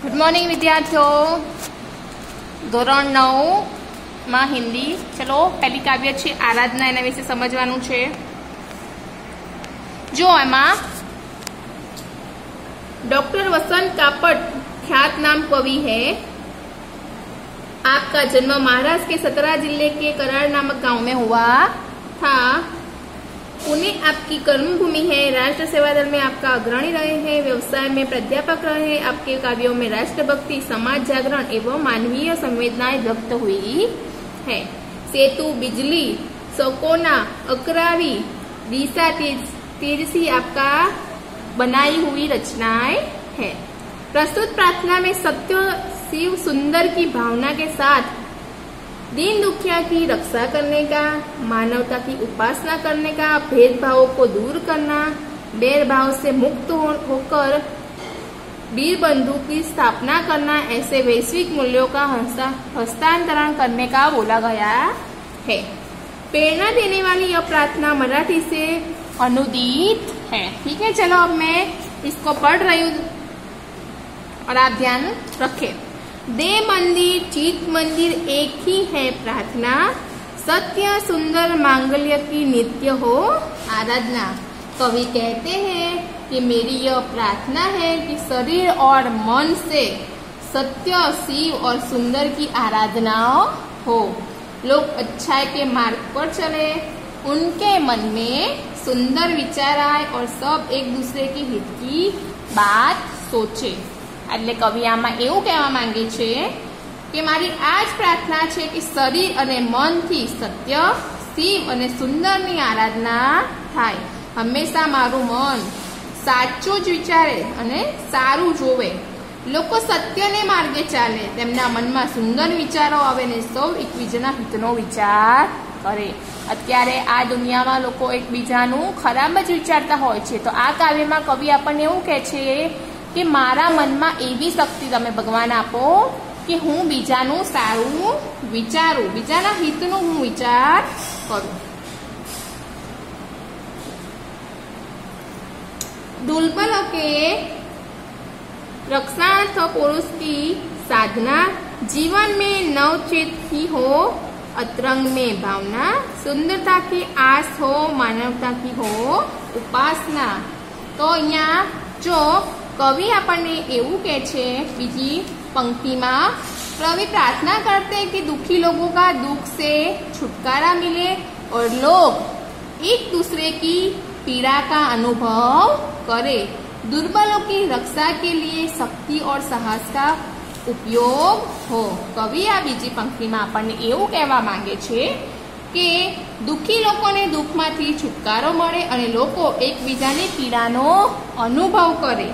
Good morning विद्यार्थियों। ધોરણ 9 માં હિન્દી। ચલો પહેલી કાવ્ય છે આરાધના, એના વિશે સમજવાનું છે। જો એમાં डॉक्टर वसंत कापट ख्यात नाम कवि है। आपका जन्म महाराष्ट्र के सतना जिले के कराड़ नामक गांव में हुआ था। पुणे आपकी कर्मभूमि है। राष्ट्र सेवा दल में आपका अग्रणी रहे हैं। व्यवसाय में प्राध्यापक रहे। आपके काव्यों में राष्ट्रभक्ति, समाज जागरण एवं मानवीय संवेदनाएं व्यक्त हुई है। सेतु, बिजली, सकोना, अकरावी, दिशा, तिरसी आपका बनाई हुई रचनाएं है। प्रस्तुत प्रार्थना में सत्य, शिव, सुंदर की भावना के साथ दीन दुखिया की रक्षा करने का, मानवता की उपासना करने का, भेदभावों को दूर करना, बैर भाव से मुक्त होकर वीर बंधु की स्थापना करना, ऐसे वैश्विक मूल्यों का हस्तांतरण करने का बोला गया है। प्रेरणा देने वाली यह प्रार्थना मराठी से अनुदित है। ठीक है, चलो अब मैं इसको पढ़ रही हूँ और आप ध्यान रखें। देह मंदिर चित मंदिर एक ही है प्रार्थना, सत्य सुंदर मांगल्य की नित्य हो आराधना। कवि कहते हैं कि मेरी यह प्रार्थना है कि शरीर और मन से सत्य, शिव और सुंदर की आराधना हो। लोग अच्छाई के मार्ग पर चले, उनके मन में सुंदर विचार आए और सब एक दूसरे के हित की बात सोचे। એટલે કવિ આમાં એવું કહેવા માંગે છે કે મારી આ જ પ્રાર્થના છે કે શરીર અને મનથી સત્ય, શિવ અને સુંદરની આરાધના થાય। હંમેશા મારું મન સાચું જ વિચારે અને સારું જોવે। લોકો સત્યને માર્ગે ચાલે, તેમના મનમાં સુંદર વિચારો આવે ને સૌ એકબીજાના હિતનો વિચાર કરે। અત્યારે આ દુનિયામાં લોકો એકબીજાનું ખરાબ જ વિચારતા હોય છે, તો આ કાવ્યમાં કવિ આપણને એવું કહે છે કે મારા મનમાં એવી શક્તિ તમે ભગવાન આપો કે હું બીજાનું સારું વિચારું, બીજાના હિતનું હું વિચાર કરું। दुर्बलों के रक्षार्थ पुरुष की साधना, जीवन में नवचेत ही हो, अतरंग में भावना, सुंदरता की आस हो, मानवता की हो उपासना। तो अहींया जो कवि આપણને એવું કહે છે બીજી पंक्तिમાં, कवि प्रार्थना करते हैं कि दुखी लोगों का दुख से छुटकारा मिले और लोग एक दूसरे की पीड़ा का अनुभव करे। दुर्बलों की रक्षा के लिए शक्ति और साहस का उपयोग हो। कवि आ बीजी पंक्तिમાં આપણને એવું કહેવા માંગે છે કે દુઃખી લોકોને દુઃખમાંથી છુટકારો મળે અને લોકો એકબીજાની પીડાનો અનુભવ કરે।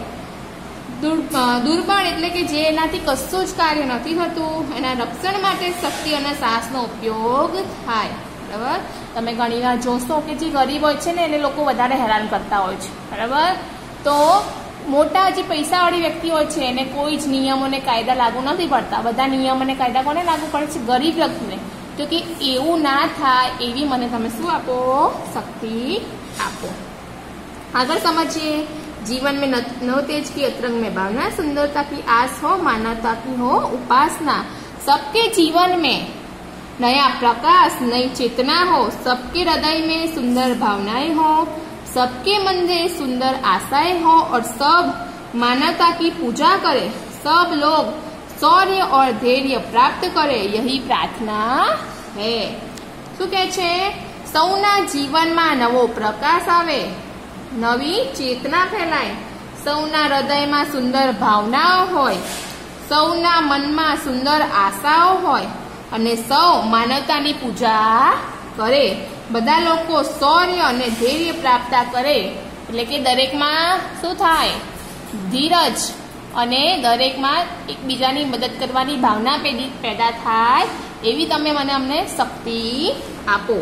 દુર્બળ એટલે કે જેનાથી કશું જ કાર્ય નથી થતું, એના રક્ષણ માટે શક્તિ અને સાહસનો ઉપયોગ થાય। બરાબર, તમે ઘણીવાર જોશો કે જે ગરીબ હોય છે ને એને લોકો વધારે હેરાન કરતા હોય છે। બરાબર, તો મોટા જે પૈસાવાળી વ્યક્તિ હોય છે એને કોઈ જ નિયમો અને કાયદા લાગુ નથી પડતા। બધા નિયમ અને કાયદા કોને લાગુ પડે છે? ગરીબ વ્યક્તિને। તો કે એવું ના થાય એવી મને તમે શું આપો? શક્તિ આપો। આગળ સમજીએ। जीवन में नवतेज की अतरंग में भावना, सुंदरता की आस हो, मानवता की हो उपासना। सबके जीवन में नया प्रकाश, नई चेतना हो, सबके हृदय में सुंदर भावनाएं हो, सबके मन में सुंदर आशाएं हो और सब मानवता की पूजा करे। सब लोग शौर्य और धैर्य प्राप्त करे, यही प्रार्थना है। શું કહે છે? સૌના જીવનમાં નવો પ્રકાશ આવે, નવી ચેતના ફેલાય, સૌના હૃદયમાં સુંદર ભાવનાઓ હોય, સૌના મનમાં સુંદર આશાઓ હોય અને સૌ માનવતાની પૂજા કરે। બધા લોકો શૌર્ય અને ધૈર્ય પ્રાપ્ત કરે, એટલે કે દરેકમાં શું થાય? ધીરજ અને દરેકમાં એકબીજાની મદદ કરવાની ભાવના પેદા થાય, એવી તમે મને અમને શક્તિ આપો।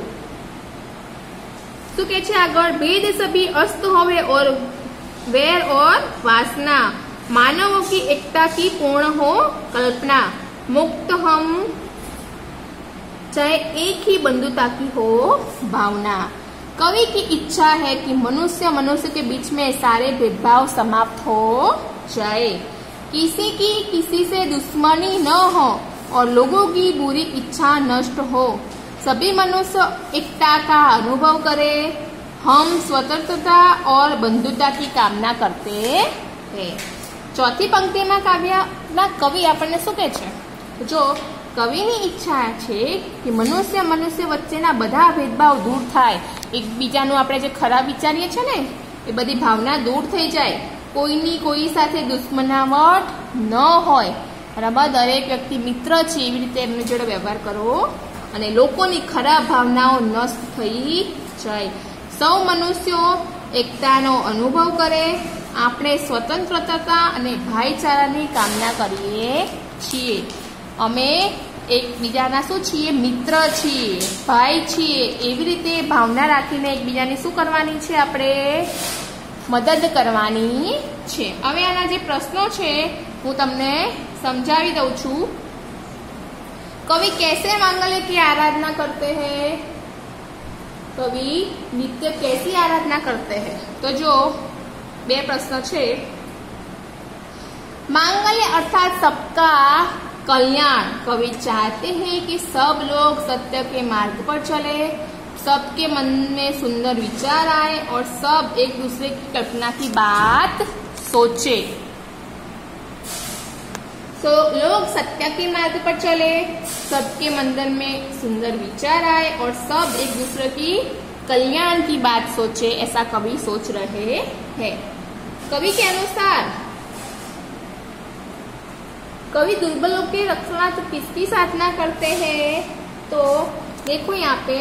तो कहते आगर भेद सभी अस्त होवे और वैर और वासना, मानवों की एकता की पूर्ण हो कल्पना, मुक्त हम चाहे एक ही बंधुता की हो भावना। कवि की इच्छा है कि मनुष्य के बीच में सारे भेदभाव समाप्त हो जाए, किसी की किसी से दुश्मनी न हो और लोगों की बुरी इच्छा नष्ट हो, सभी मनुष्य एकता का अनुभव करें, हम स्वतंत्रता और बंधुता की कामना करते हैं। ચોથી પંક્તિમાં કાવ્યના કવિ આપણને શું કહે છે? જો કવિની ઈચ્છા છે કે મનુષ્ય વચ્ચેના બધા ભેદભાવ દૂર થાય, એકબીજાનું આપણે જે ખરાબ વિચારીએ છીએ ને એ બધી ભાવના દૂર થઈ જાય, કોઈની કોઈ સાથે દુશ્મનાવટ ન હોય, બરાબર, દરેક વ્યક્તિ મિત્ર છે એવી રીતે એમની જોડે વ્યવહાર કરવો અને લોકોની ખરાબ ભાવનાઓ નષ્ટ થઈ જાય, સૌ મનુષ્યો એકતાનો અનુભવ કરે, આપણે સ્વતંત્રતા અને ભાઈચારાની કામના કરીએ છીએ, અમે એકબીજાના શું છીએ? મિત્ર છીએ, ભાઈ છીએ, એવી રીતે ભાવના રાખીને એકબીજાની શું કરવાની છે? આપણે મદદ કરવાની છે। હવે આના જે પ્રશ્નો છે હું તમને સમજાવી દઉં છું। कवि कैसे मांगल्य की आराधना करते हैं? कवि नित्य कैसी आराधना करते हैं? तो जो बे प्रश्न छे, मांगल्य अर्थात सबका कल्याण। कवि चाहते हैं कि सब लोग सत्य के मार्ग पर चले, सबके मन में सुंदर विचार आए और सब एक दूसरे की कल्पना की बात सोचे। तो लोग सत्य के मार्ग पर चले, सबके मन में सुंदर विचार आए और सब एक दूसरे की कल्याण की बात सोचे, ऐसा कवि सोच रहे हैं। कवि के अनुसार कवि दुर्बलों के रक्षणार्थ किसकी साधना करते हैं? तो देखो यहाँ पे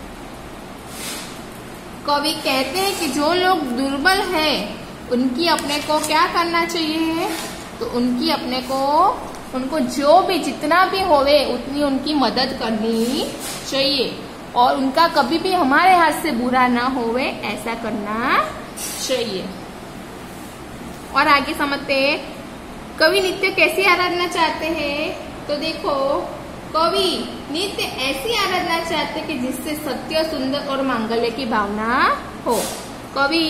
कवि कहते हैं कि जो लोग दुर्बल हैं उनकी अपने को क्या करना चाहिए? तो उनकी अपने को उनको जो भी जितना भी होवे उतनी उनकी मदद करनी चाहिए और उनका कभी भी हमारे हाथ से बुरा ना होवे ऐसा करना चाहिए। और आगे समझते हैं कवि नित्य कैसी आराधना चाहते हैं? तो देखो कवि नित्य ऐसी आराधना चाहते कि जिससे सत्य, सुंदर और मांगल्य की भावना हो। कवि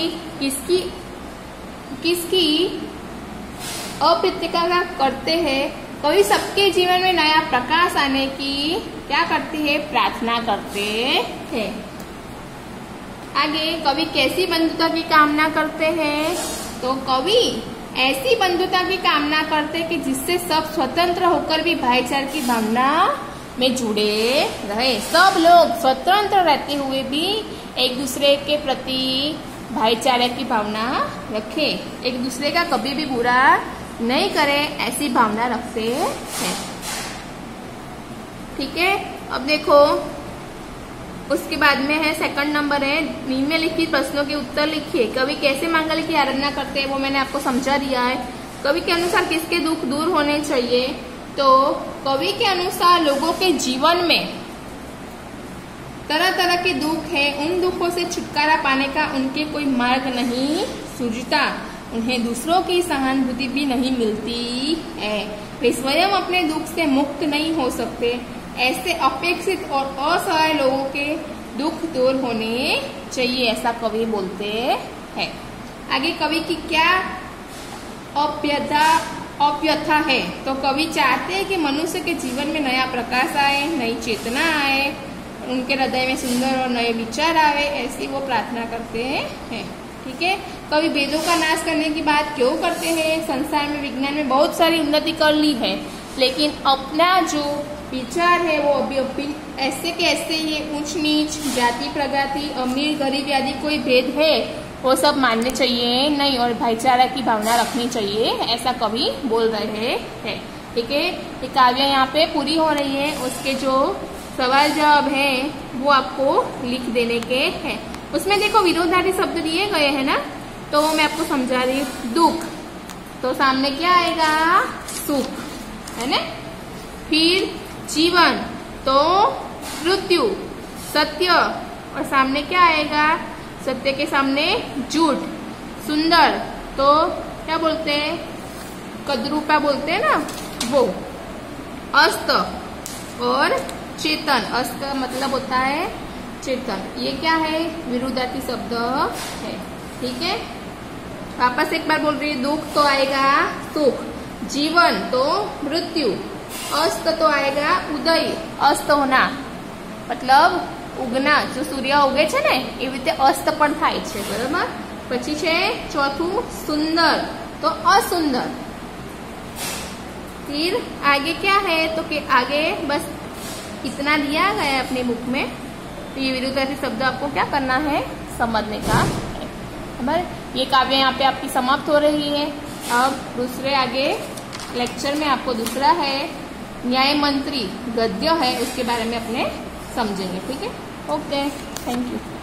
किसकी अप्रतिक्रिया करते हैं? कवि सबके जीवन में नया प्रकाश आने की क्या करते हैं? प्रार्थना करते हैं। आगे कवि कैसी बंधुता की कामना करते हैं? तो कवि ऐसी बंधुता की कामना करते हैं कि जिससे सब स्वतंत्र होकर भी भाईचारे की भावना में जुड़े रहे, सब लोग स्वतंत्र रहते हुए भी एक दूसरे के प्रति भाईचारे की भावना रखे, एक दूसरे का कभी भी बुरा नहीं करे, ऐसी भावना रखते हैं। ठीक है, अब देखो उसके बाद में है सेकंड नंबर है निम्नलिखित प्रश्नों के उत्तर लिखिए। कवि कैसे मांगल्य की आराधना करते हैं वो मैंने आपको समझा दिया है। कवि के अनुसार किसके दुख दूर होने चाहिए? तो कवि के अनुसार लोगों के जीवन में तरह तरह के दुख है, उन दुखों से छुटकारा पाने का उनके कोई मार्ग नहीं सूझता, उन्हें दूसरों की सहानुभूति भी नहीं मिलती है, वे स्वयं अपने दुख से मुक्त नहीं हो सकते। ऐसे अपेक्षित और असहाय लोगों के दुख दूर होने चाहिए, ऐसा कवि बोलते हैं। आगे कवि की क्या अव्यथा है? तो कवि चाहते हैं कि मनुष्य के जीवन में नया प्रकाश आए, नई चेतना आए, उनके हृदय में सुंदर और नए विचार आवे, ऐसी वो प्रार्थना करते हैं। ठीक है, कवि वेदों का नाश करने की बात क्यों करते हैं? संसार में विज्ञान में बहुत सारी उन्नति कर ली है, लेकिन अपना जो विचार है वो अभी ऐसे के ऐसे ये ऊंच नीच, जाति प्रजाति, अमीर गरीब आदि कोई भेद है वो सब मानने चाहिए नहीं और भाईचारा की भावना रखनी चाहिए, ऐसा कवि बोल रहे हैं। ठीक है, ये काव्य यहाँ पे पूरी हो रही है, उसके जो सवाल जवाब है वो आपको लिख देने के हैं। उसमें देखो विरोधाभासी शब्द दिए गए हैं ना, तो मैं आपको समझा रही हूँ। दुख तो सामने क्या आएगा? सुख, है ना। फिर जीवन तो मृत्यु, सत्य और सामने क्या आएगा? सत्य के सामने झूठ। सुंदर तो क्या बोलते हैं? कद्रूपा बोलते हैं ना वो। अस्त और चेतन, अस्त का मतलब होता है चेतन, ये क्या है? विरुद्धार्थी शब्द है। ठीक है, वापस एक बार बोल रही है, दुख तो आएगा सुख, जीवन तो मृत्यु, अस्त तो आएगा उदय, अस्त होना मतलब उगना, जो सूर्य उगे છે ને એવી રીતે અસ્ત પણ થાય છે, બરાબર। પછી છે ચોથું सुंदर, तो असुंदर। फिर आगे क्या है, तो कि आगे बस इतना दिया गया है अपनी बुक में, तो ये विरुद्धार्थी शब्द आपको क्या करना है, समझने का है, बराबर। ये काव्य यहाँ पे आपकी समाप्त हो रही है। अब दूसरे आगे लेक्चर में आपको दूसरा है न्याय मंत्री गद्य है, उसके बारे में अपने समझेंगे, ठीक है। Okay, thank you.